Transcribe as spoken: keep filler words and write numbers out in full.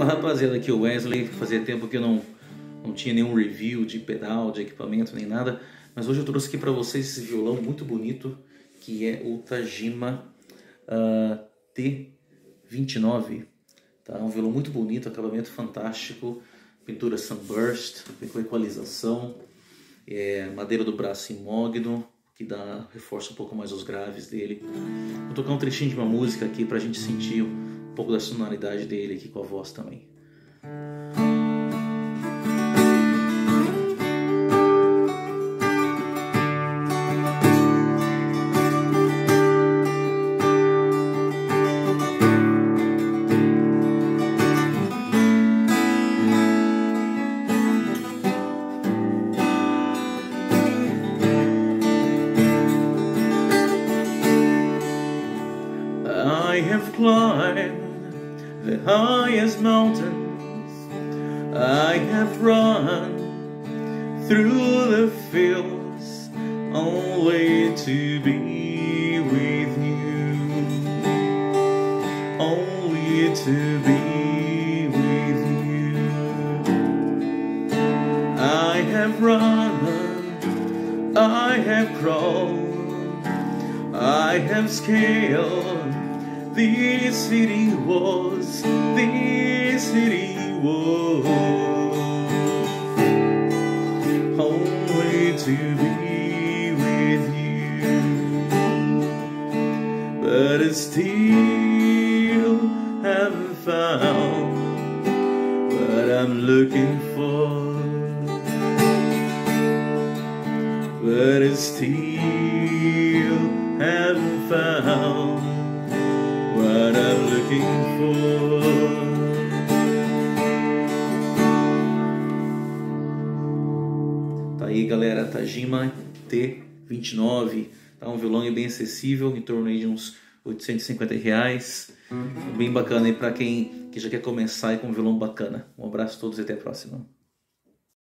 rapaziada, aqui o Wesley. Fazia tempo que eu não, não tinha nenhum review de pedal, de equipamento, nem nada. Mas hoje eu trouxe aqui para vocês esse violão muito bonito, que é o Tajima uh, T vinte e nove. Tá? Um violão muito bonito, acabamento fantástico, pintura Sunburst, com equalização, é, madeira do braço em mogno, que dá, reforça um pouco mais os graves dele. Vou tocar um trechinho de uma música aqui pra gente sentir um pouco da sonoridade dele aqui com a voz também. I have climbed the highest mountains, I have run through the fields, only to be with you, only to be with you. I have run, I have crawled, I have scaled these city walls, these city walls, only to be with you. But I still haven't found what I'm looking for. But I still haven't found what I'm looking for. Tá aí, galera, Tajima T vinte e nove. Tá um violão bem acessível, em torno aí de uns oitocentos e cinquenta reais. Bem bacana aí pra quem que já quer começar aí com um violão bacana. Um abraço a todos e até a próxima.